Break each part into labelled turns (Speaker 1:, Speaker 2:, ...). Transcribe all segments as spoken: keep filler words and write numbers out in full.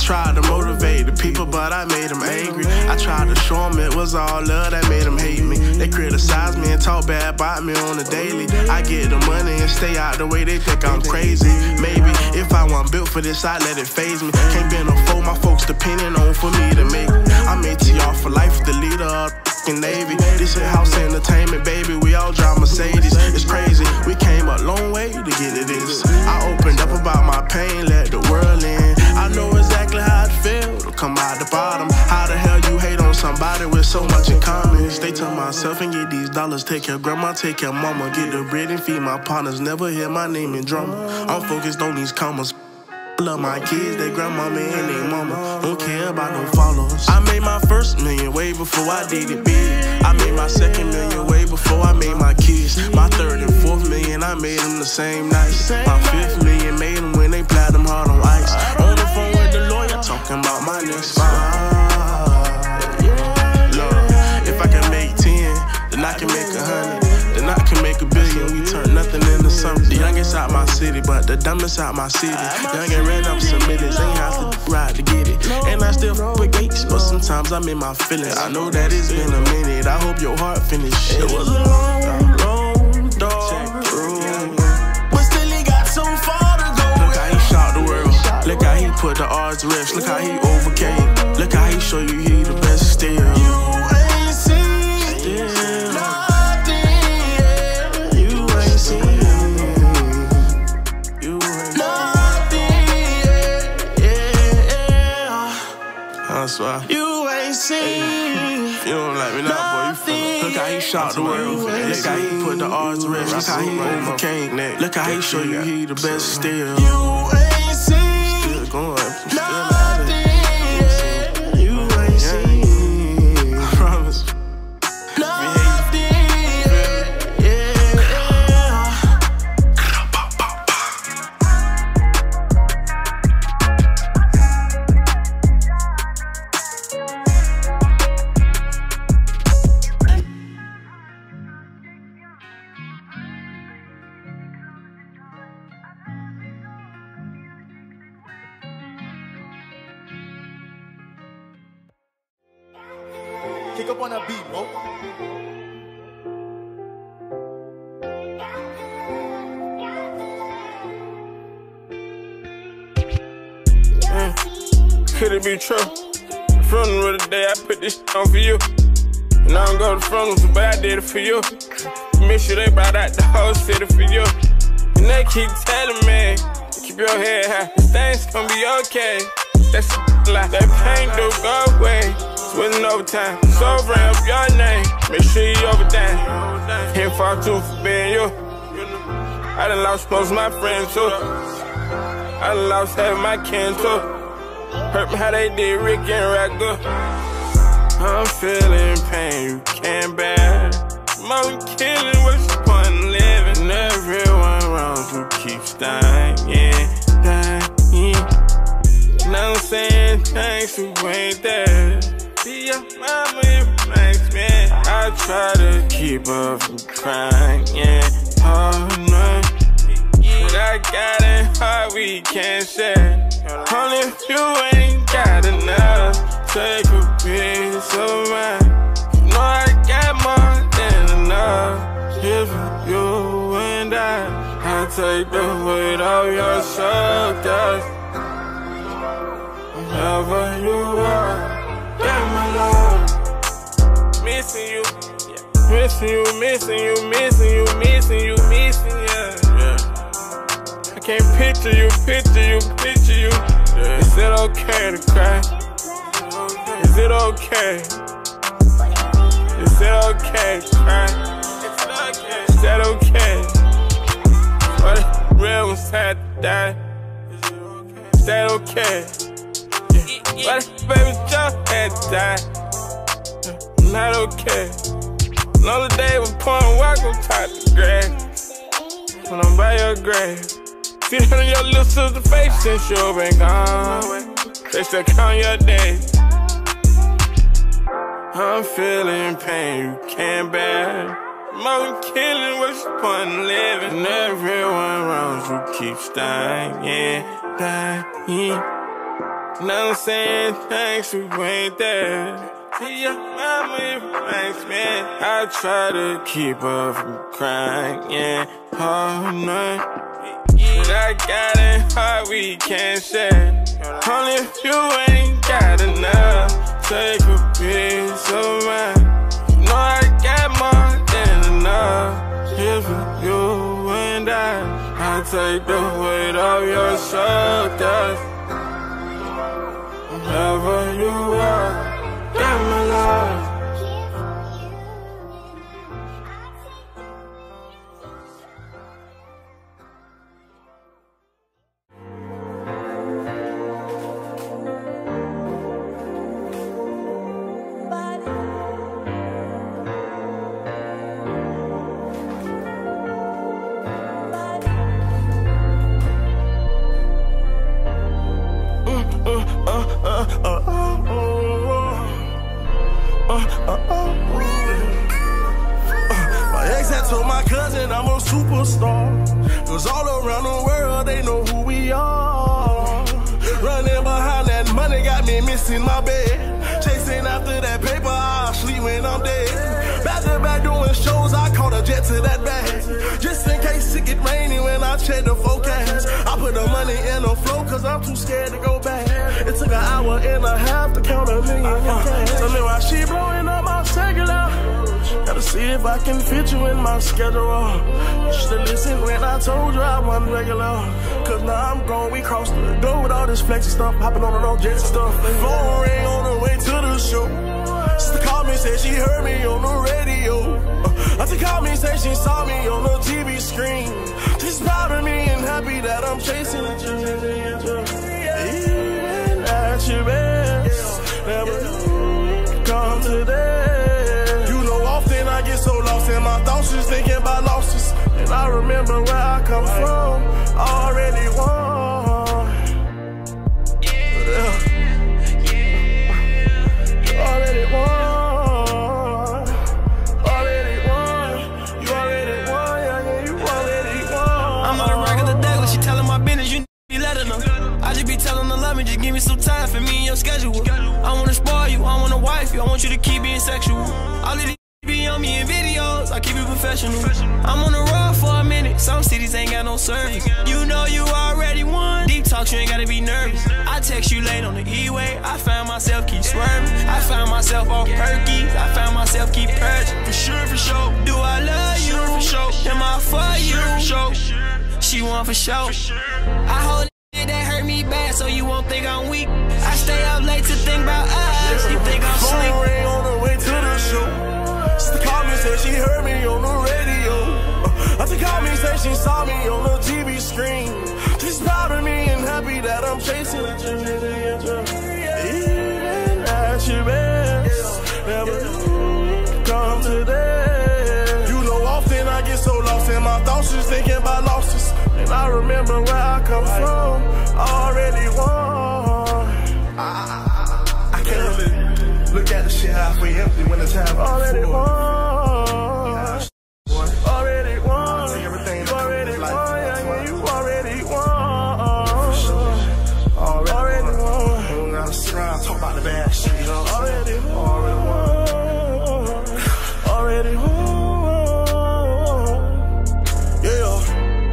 Speaker 1: tried to motivate the people, but I made them angry. I tried to show them it was all love that made them hate me. They criticize me and talk bad about me on the daily. I get the money and stay out the way, they think I'm crazy. Maybe if I wasn't built for this, I'd let it faze me. Can't bend no foe, my folks depending on for me to make it. I'm A T R for life, the leader of the Navy. This is house entertainment, baby, we all drive Mercedes. It's crazy, we came a long way to get to this. I opened up about my pain, let the world in. I know exactly how it felt to come out the bottom. How the hell you hate on somebody with so much in common? Stay to myself and get these dollars, take care of grandma, take care of mama. Get the bread and feed my partners, never hear my name in drama. I'm focused on these commas. Love my kids, they grandmama and they mama. Don't care about no followers. I made my first million way before I did it big. I made my second million way before I made my kids. My third and fourth million, I made them the same night. My fifth million made them when they platinum hard on ice. On the phone with the lawyer, talking about my next spot. Lord, if I can make ten, then I can make a hundred. Then I can make a billion, we turn nothing into something. The youngest out my city, but the dumbest out my city. Young and ran up some millions, ain't have to ride to get it. And I still f with gates, but sometimes I'm in my feelings. I know that it's been a minute, I hope your heart finished. It was a long, long, dark road, but still he got so far to go. Look how he shocked the world, look how he put the odds to rest. Look how he overcame, look how he show you he the best still. You ain't seen still. You ain't seen. If you don't like me now, boy, you finna. Look how he shot the world. Look how he put the odds to rest. Look how he overcame that. Look how he show you he the best still. You ain't seen. Still going. Still out there. You ain't seen. I promise.
Speaker 2: Kick up on a beat, bro.
Speaker 3: Mm. Could it be true? The funeral of the day I put this shit on for you. And I don't go to funerals, but I did it for you. Miss you, they brought out the whole city for you. And they keep telling me, keep your head high, things gonna be okay. That's like that pain do go away. Switching overtime, so ramp your name. Make sure you overdone. Can't fall too for being you. I done lost most of my friends too. I done lost half of my kin too. Hurt me how they did Rick and Ragu. I'm feeling pain you can't bear. More killing, what's the point in living? And everyone around you keeps dying, dying. Now I'm saying thanks, you ain't there. See your mama, it makes me. I try to keep her from crying, yeah, all night. But I got it hard, we can't share. Only if you ain't got enough, take a piece of mine. You know I got more than enough. If you and I, I take the weight off your shoulders. Wherever you are. Yeah, my love. Missing you, yeah. Missing you, missing you, missing you, missing you, missing you, yeah. I can't picture you, picture you, picture you, yeah. Is it okay to cry? Is it okay? Is it okay to cry? Is that okay? But the real ones had to die. Is that okay? But baby just had to die. Not okay. Another day was pouring walk on top of the grass. When I'm by your grave, see that on your little sister's face since you been gone. They still count your days. I'm feeling pain you can't bear. More killing, what's the point in living? And everyone around you keeps dying, yeah, dying. Now I'm saying thanks, we ain't there. See your mama, if thanks, man. I try to keep her from crying, yeah, all night. But I got it hard, we can't share. Only if you ain't got enough, take a piece of mine. You know I got more than enough. Here for you and I, I take the weight off your shoulders. Wherever you are, get my love.
Speaker 1: I'm a superstar, cause all around the world they know who we are. Running behind that money got me missing my bed. Chasing after that paper, I'll sleep when I'm dead. Back to back doing shows, I caught a jet to that bag. Just in case it get rainy when I check the forecast. I put the money in the flow cause I'm too scared to go back. It took an hour and a half to count a million in cash. Tell me why she blowing up my cellular. Gotta see if I can fit you in my schedule. You should've listened when I told you I wasn't regular. Cause now I'm grown, we crossed the globe with all this flexy stuff. Hopping on the road jets and stuff. Phone ring on the way to the show. Sister called me, said she heard me on the radio. uh, Auntie called me, said she saw me on the T V screen. She's proud of me and happy that I'm chasing the dream. Even at your best, never come to that. Often I get so lost in my thoughts, just thinking about losses. And I remember where I come from, already won. Yeah. Already won. Already won. You already won, yeah, yeah, you already won.
Speaker 4: I'm on a regular day when she telling my business, you be letting her. I just be telling her love me, just give me some time for me and your schedule. I wanna spoil you, I wanna wife you, I want you to keep being sexual. All of these be on me in videos, I keep it professional. I'm on the road for a minute, some cities ain't got no service. You know you already won, deep talks, you ain't gotta be nervous. I text you late on the E-way, I found myself keep swerving. I found myself off perkies, I found myself keep purging. For sure, for sure, do I love you? For sure, am I for you? For sure, she want for sure. I hold it that hurt me bad, so you won't think I'm weak. I stay up late to think about us, you think I'm sleep.
Speaker 1: Phone ring on the way to the show. Sister called me, said she heard me on the radio. uh, Auntie called me, said she saw me on the T V screen. She's proud of me and happy that I'm chasing the dream. Even at your best, never come to that. You know often I get so lost in my thoughts, just thinking about losses. And I remember where I come from, already won. I, I, I can't really look at the shit halfway empty when it's half already won. Already won. Take everything. You already won. Yeah, yeah, you already won. Already, already won. You don't gotta sit around and talk about the bad shit, you know. Already won. Already won. Yeah.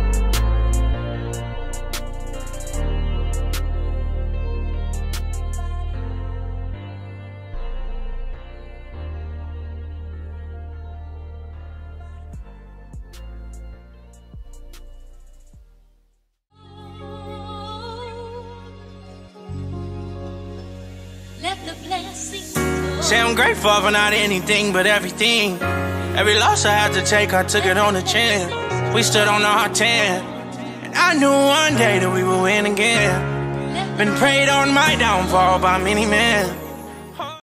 Speaker 4: Say I'm grateful for not anything but everything. Every loss I had to take, I took it on the chin. We stood on our ten, and I knew one day that we would win again. Been prayed on my downfall by many men.